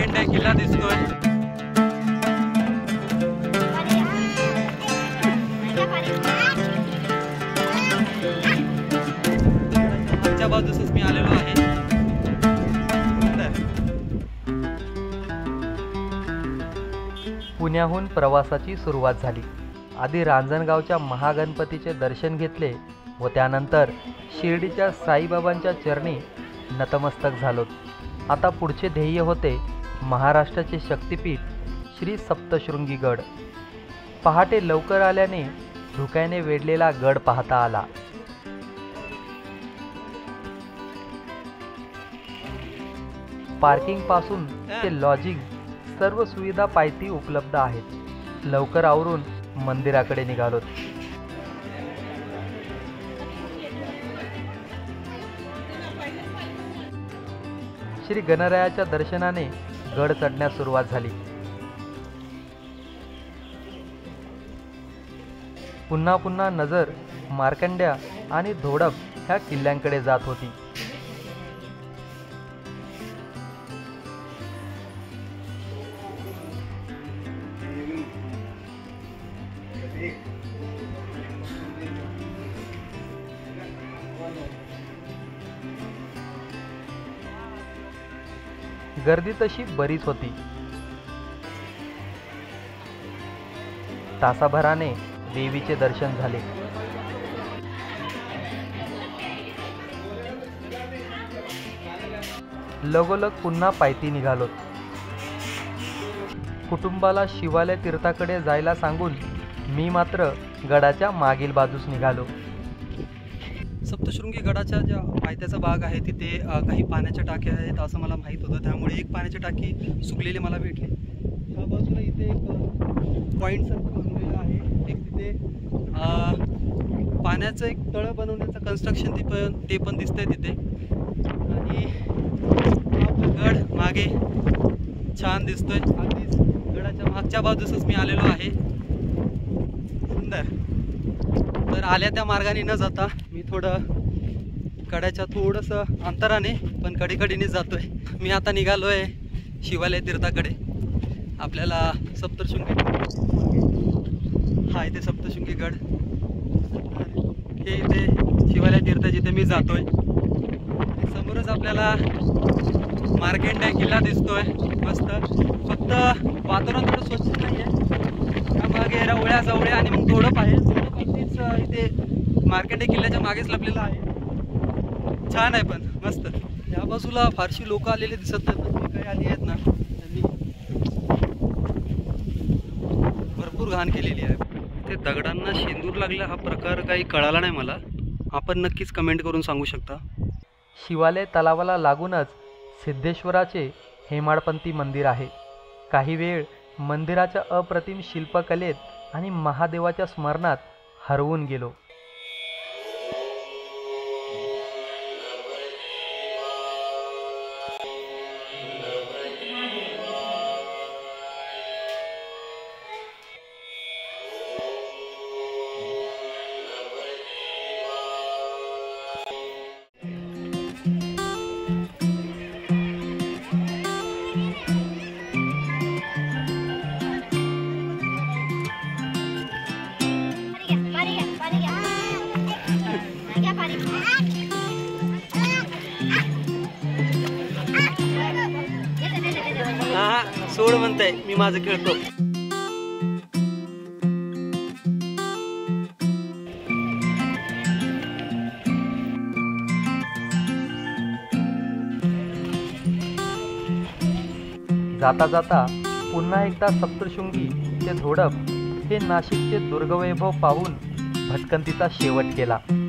मार्कंडे किल्ला दिसतोय। मागच्या बाजूसच मी आलेलो आहे। पुण्याहून प्रवासाची सुरुवात झाली। आधी रांजणगावच्या महागणपतीचे दर्शन घेतले व त्यानंतर शिर्डीच्या साईबाबांच्या चरणी नतमस्तक झालो। आता पुढचे ध्येय होते महाराष्ट्राचे शक्तिपीठ श्री सप्तशृंगी गड। पहाटे लवकर आल्याने धुक्याने वेढलेला गड पाहता आला। पार्किंग पासून ते लॉजिंग सर्व सुविधा पायथी उपलब्ध आहेत। लवकर आवरून मंदिराकडे निघालो। श्री गणरायाच्या दर्शनाने गड चढण्यास सुरुवात झाली। पुन्हा पुन्हा नजर मार्कंड्या आणि धोडप ह्या किल्ल्यांकडे जात होती। गर्दी तशी बरीच होती। तासाभराने देवीचे दर्शन झाले। लगोलग पुन्हा पायथी निघालो। कुटुंबाला शिवालय तीर्थाकडे जायला सांगून मी मात्र गडाच्या मागील बाजूस निघालो। सप्तशृंगी गडाच्या ज्या पायथ्याचा भाग आहे तिथे काही पाण्याच्या टाक्या आहेत असं मला माहीत होतं, त्यामुळे एक पाण्याची टाकी सुकलेली मला भेटली। ह्या बाजूला इथे एक पॉईंट सारखं बनवलेलं आहे, एक तिथे पाण्याचं एक तळं बनवण्याचं कन्स्ट्रक्शन ते पण दिसतंय तिथे। आणि आपला गड मागे छान दिसतोय। अगदीच गडाच्या मागच्या बाजूसच मी आलेलो आहे। सुंदर। तर आल्या त्या मार्गाने न जाता मी गडाच्या थोडंसं अंतराने पण कडेकडेने जातोय। मी आता निघालोय शिवालय तीर्थाकडे। आपल्याला सप्तशृंगी हा इथे सप्तशृंगी गड, हे इथे शिवालय तीर्थ जिथे मी जातोय। समोरच आपल्याला मार्कंडे किल्ला दिसतोय मस्त। फक्त वातावरण थोडं स्वच्छ नाही आहे, त्यामागे रवळ्या जवळ्या आणि मग धोडप आहे। इथे मार्कंडे किल्ल्याच्या मागेच लपलेला आहे। छान आहे पण मस्त। या बाजूला फारशी लोक आलेले दिसत नाहीत, पण काही आली आहेत ना त्यांनी भरपूर घाण केलेली आहे। ते दगडांना शेंदूर लागला हा प्रकार काही कळाला नाही मला, आपण नक्कीच कमेंट करून सांगू शकता। शिवालय तलावाला लागूनच सिद्धेश्वराचे हेमाडपंथी मंदिर आहे। काही वेळ मंदिराच्या अप्रतिम शिल्पकलेत आणि महादेवाच्या स्मरणात हरवून गेलो। हा सोड म्हणताय, मी माझं खेळतो। जाता जाता पुन्हा एकदा सप्तशृंगी ते धोडप हे नाशिकचे दुर्गवैभव पाहून भटकंतीचा शेवट केला।